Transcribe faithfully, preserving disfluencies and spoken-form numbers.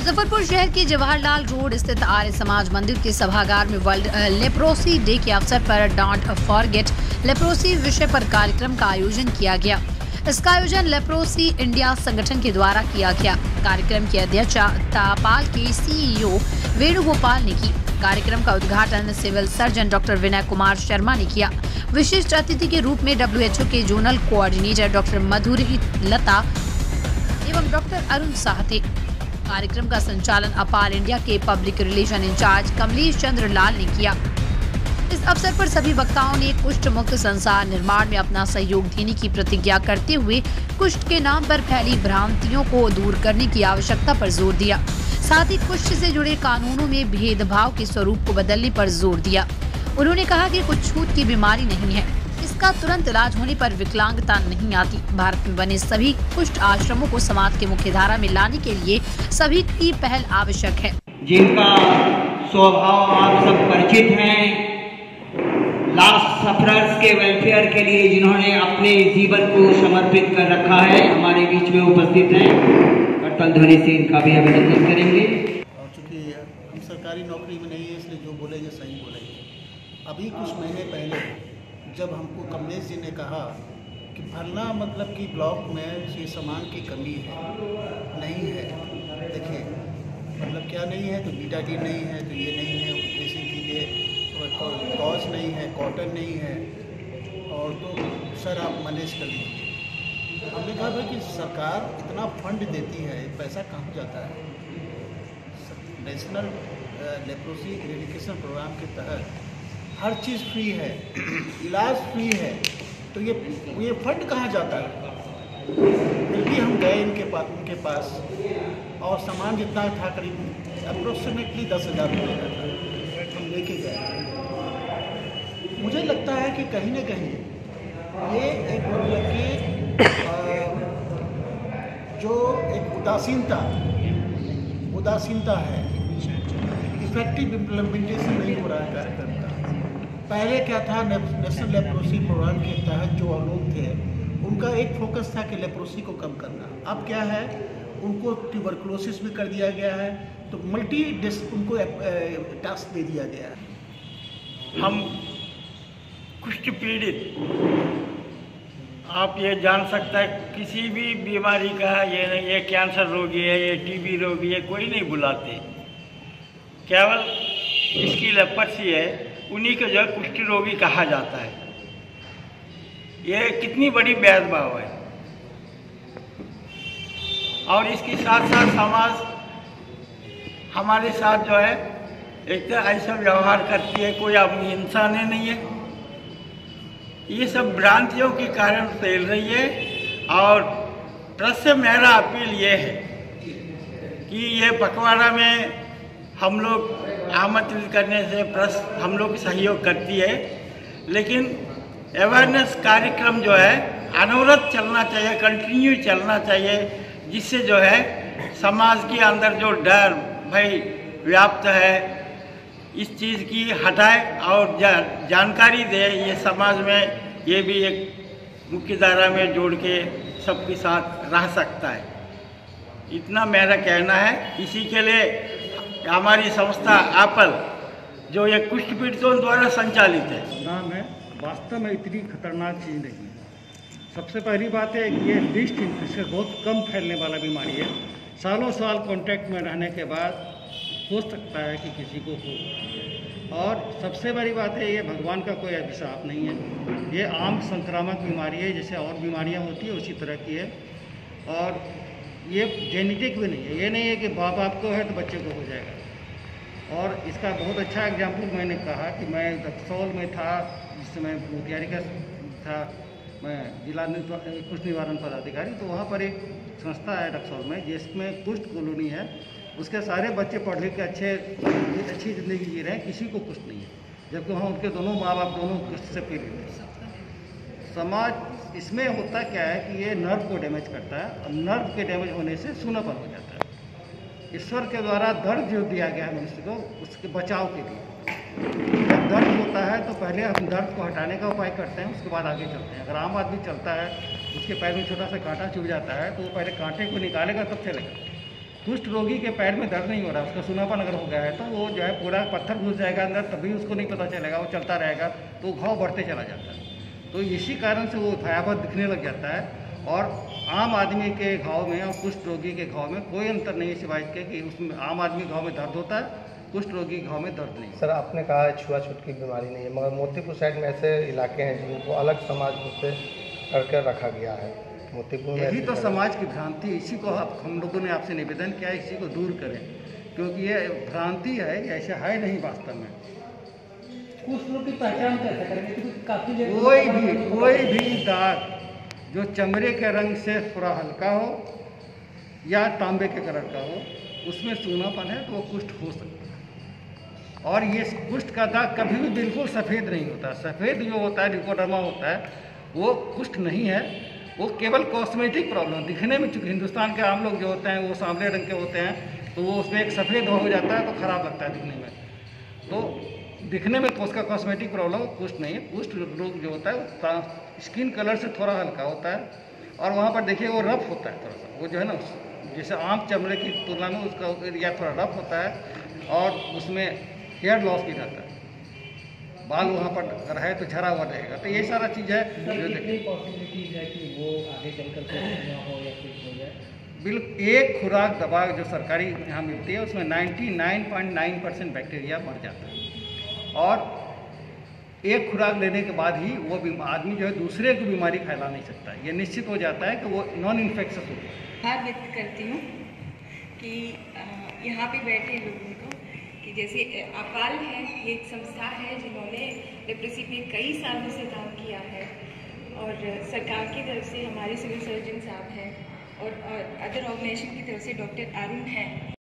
मुजफ्फरपुर शहर के जवाहरलाल रोड स्थित आर्य समाज मंदिर के सभागार में वर्ल्ड लेप्रोसी डे के अवसर पर डोंट फॉरगेट लेप्रोसी विषय पर कार्यक्रम का आयोजन किया गया। इसका आयोजन लेप्रोसी इंडिया संगठन के द्वारा किया गया। कार्यक्रम की अध्यक्षता पाल के सीईओ वेणुगोपाल ने की। कार्यक्रम का उद्घाटन civil surgeon doctor Vinay Kumar Sharma ने किया। विशिष्ट अतिथि के रूप में डब्ल्यूएचओ के zonal coordinator doctor Madhuri Lata एवं डॉक्टर अरुण साह थे। कार्यक्रम का संचालन अपार इंडिया के public relation incharge Kamlesh Chandra Lal ने किया। इस अवसर पर सभी वक्ताओं ने कुष्ठ मुक्त संसार निर्माण में अपना सहयोग देने की प्रतिज्ञा करते हुए कुष्ठ के नाम पर फैली भ्रांतियों को दूर करने की आवश्यकता पर जोर दिया। साथ ही कुष्ठ से जुड़े कानूनों में भेदभाव के स्वरूप को बदलने पर जोर दिया। उन्होंने कहा कि कुछ छूत की बीमारी नहीं है, इसका तुरंत इलाज होने पर विकलांगता नहीं आती। भारत में बने सभी कुष्ठ आश्रमों को समाज के मुख्य धारा में लाने के लिए सभी की पहल आवश्यक है। जिनका स्वभाव आप सब परिचित हैं, लास्ट सफरर्स के वेलफेयर के लिए जिन्होंने अपने जीवन को समर्पित कर रखा है, हमारे बीच में उपस्थित हैं। कर्तन ध्वनि से इनका भी अभिनंदन करेंगे। और चूँकि हम सरकारी नौकरी में नहीं है, इसलिए जो बोलेंगे सही बोलेंगे। अभी कुछ महीने पहले जब हमको कमलेश जी ने कहा कि फलना मतलब कि ब्लॉक में ये सामान की कमी है, नहीं है। देखिए मतलब क्या नहीं है, तो बीटाडीन नहीं है, तो ये नहीं है, ड्रेसिंग के लिए कॉज नहीं है, कॉटन नहीं है, और तो सर आप मैनेज कर लीजिए। हमने कहा भाई कि सरकार इतना फंड देती है, पैसा कहाँ जाता है? नेशनल लेप्रोसी इरेडिकेशन प्रोग्राम के तहत हर चीज़ फ्री है, इलाज फ्री है, तो ये ये फंड कहाँ जाता है? फिर भी हम गए इनके पास उनके पास और सामान जितना था करीब अप्रोक्सीमेटली दस हज़ार रुपये का था, हम लेके गए। मुझे लगता है कि कहीं ना कहीं ये एक मतलब कि जो एक उदासीनता उदासीनता है, इफेक्टिव इम्प्लीमेंटेशन नहीं हो रहा है कार्यक्रम का। पहले क्या था, नेशनल लेप्रोसी प्रोग्राम के तहत जो लोग थे उनका एक फोकस था कि लेप्रोसी को कम करना। अब क्या है, उनको ट्यूबरकुलोसिस भी कर दिया गया है, तो मल्टी डिस्क उनको टास्क दे दिया गया है। हम कुष्ठ पीड़ित, आप ये जान सकता है किसी भी बीमारी का, ये नहीं ये कैंसर रोगी है, ये टीबी रोगी है, कोई नहीं बुलाते। केवल इसकी लेप्रोसी है, उन्हीं को जो है कुष्ठ रोगी कहा जाता है। ये कितनी बड़ी भेदभाव है। और इसके साथ साथ समाज हमारे साथ जो है एक तो ऐसा व्यवहार करती है, कोई अपनी इंसान ही नहीं है। ये सब भ्रांतियों के कारण फैल रही है। और प्रेस से मेरा अपील ये है कि ये पखवाड़ा में हम लोग आमंत्रित करने से प्रेस हम लोग सहयोग करती है, लेकिन अवेयरनेस कार्यक्रम जो है अनवरत चलना चाहिए, कंटिन्यू चलना चाहिए, जिससे जो है समाज के अंदर जो डर भय व्याप्त है इस चीज़ की हटाए और जा, जानकारी दे। ये समाज में ये भी एक मुख्य धारा में जोड़ के सबके साथ रह सकता है। इतना मेरा कहना है। इसी के लिए हमारी संस्था एपल जो ये कुष्ठ पीड़ितों द्वारा संचालित है, नाम है, वास्तव में इतनी खतरनाक चीज़ नहीं है। सबसे पहली बात है कि ये लिस्ट इससे बहुत कम फैलने वाला बीमारी है। सालों साल कांटेक्ट में रहने के बाद हो सकता है कि किसी को हो। और सबसे बड़ी बात है, ये भगवान का कोई अभिशाप नहीं है। ये आम संक्रामक बीमारी है, जैसे और बीमारियां होती है उसी तरह की है। और ये जेनेटिक भी नहीं है। ये नहीं है कि बाप बाप को है तो बच्चे को हो जाएगा। और इसका बहुत अच्छा एग्जाम्पल मैंने कहा कि मैं रक्सौल में था, जिस समय मोतिहारी का था, मैं जिला कुष्ठ निवारण पदाधिकारी। तो वहाँ पर एक संस्था है रक्सौल में जिसमें कुष्ठ कॉलोनी है। उसके सारे बच्चे पढ़ लिख के अच्छे अच्छी ज़िंदगी जी रहे हैं, किसी को कुष्ठ नहीं है, जबकि वहाँ उनके दोनों माँ बाप दोनों कुष्ठ से पीड़ित हैं। समाज इसमें होता क्या है कि ये नर्व को डैमेज करता है, और नर्व के डैमेज होने से सूनापन हो जाता है। ईश्वर के द्वारा दर्द जो दिया गया है मनुष्य को, उसके बचाव के लिए। जब दर्द होता है तो पहले हम दर्द को हटाने का उपाय करते हैं, उसके बाद आगे चलते हैं। अगर आम आदमी चलता है, उसके पैर में छोटा सा कांटा चुभ जाता है, तो वो पहले कांटे को निकालेगा तब चलेगा। कुष्ठ रोगी के पैर में दर्द नहीं हो रहा, उसका सूनापन अगर हो गया है तो वो जो है पूरा पत्थर घुस जाएगा अंदर, तभी उसको नहीं पता चलेगा, वो चलता रहेगा तो घाव बढ़ते चला जाता है। तो इसी कारण से वो भयावह दिखने लग जाता है। और आम आदमी के घाव में और कुष्ठ रोगी के घाव में कोई अंतर नहीं है, सिवाय इसके कि उसमें आम आदमी घाव में दर्द होता है, कुष्ठ रोगी घाव में दर्द नहीं। सर आपने कहा है छुआछूत की बीमारी नहीं है, मगर मोतीपुर साइड में ऐसे इलाके हैं जिनको अलग समाज से करके रखा गया है। मोतीपुर में यही तो समाज की भ्रांति, इसी को आप हम लोगों ने आपसे निवेदन किया है, इसी को दूर करें, क्योंकि ये भ्रांति है, ऐसा है नहीं वास्तव में। कुछ लोग की पहचान कैसे करेंगे, क्योंकि काफी कोई भी कोई भी दाग जो चमड़े के रंग से थोड़ा हल्का हो या तांबे के कलर का हो, उसमें सूनापन है तो वो कुष्ठ हो सकता है। और ये कुष्ठ का दाग कभी भी बिल्कुल सफ़ेद नहीं होता। सफ़ेद जो होता है ल्यूकोडर्मा होता है वो कुष्ठ नहीं है, वो केवल कॉस्मेटिक प्रॉब्लम। दिखने में चूँकि हिंदुस्तान के आम लोग जो होते हैं वो सांवले रंग के होते हैं, तो वो उसमें एक सफ़ेद हो जाता है तो ख़राब लगता है दिखने में, तो दिखने में तो उसका कॉस्मेटिक प्रॉब्लम कुष्ठ नहीं है। कुष्ठ रोग जो होता है स्किन कलर से थोड़ा हल्का होता है, और वहाँ पर देखिए वो रफ होता है थोड़ा सा, वो जो है ना जैसे आम चमड़े की तुलना में उसका एरिया थोड़ा रफ होता है, और उसमें हेयर लॉस भी रहता है, बाल वहाँ पर रहे तो झरा हुआ रहेगा। तो ये सारा चीज़ है जो पॉसिबिलिटीज है कि वो आगे चलकर कुछ हो या कुछ हो जाए। बिल्कुल एक खुराक दवा जो सरकारी यहाँ मिलती है उसमें निन्यानवे पॉइंट नौ परसेंट बैक्टीरिया मर जाता है, और एक खुराक लेने के बाद ही वो आदमी जो है दूसरे को बीमारी फैला नहीं सकता। ये निश्चित हो जाता है कि वो नॉन इन्फेक्शस हो। आभार व्यक्त करती हूँ कि यहाँ पे बैठे लोगों को कि जैसे अकाल है, ये एक संस्था है जिन्होंने लेप्रोसी पे कई सालों से काम किया है, और सरकार की तरफ से हमारे सिविल सर्जन साहब हैं और अदर ऑर्गेनाइजेशन की तरफ से डॉक्टर अरुण हैं,